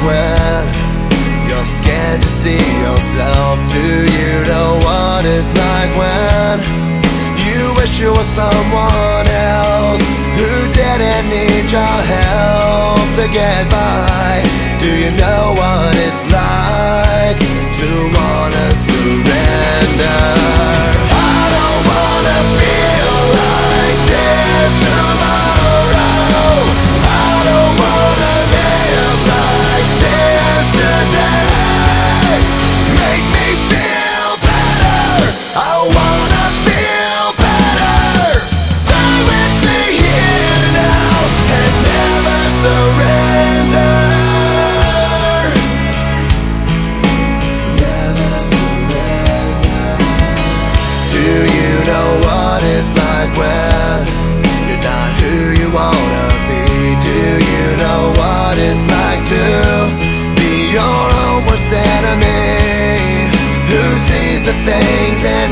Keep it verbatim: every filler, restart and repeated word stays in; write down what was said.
when you're scared to see yourself? Do you know what it's like when you wish you were someone else who didn't need your help to get by? Do you know what it's like to wanna surrender? I don't wanna feel like this tomorrow. I don't wanna live like this today. Make me feel better. I wanna feel better. Stay with me here now and never surrender. Never surrender. Do you know what it's like when you're not who you wanna be? Do you know what it's like to be your own worst enemy, who sees the things in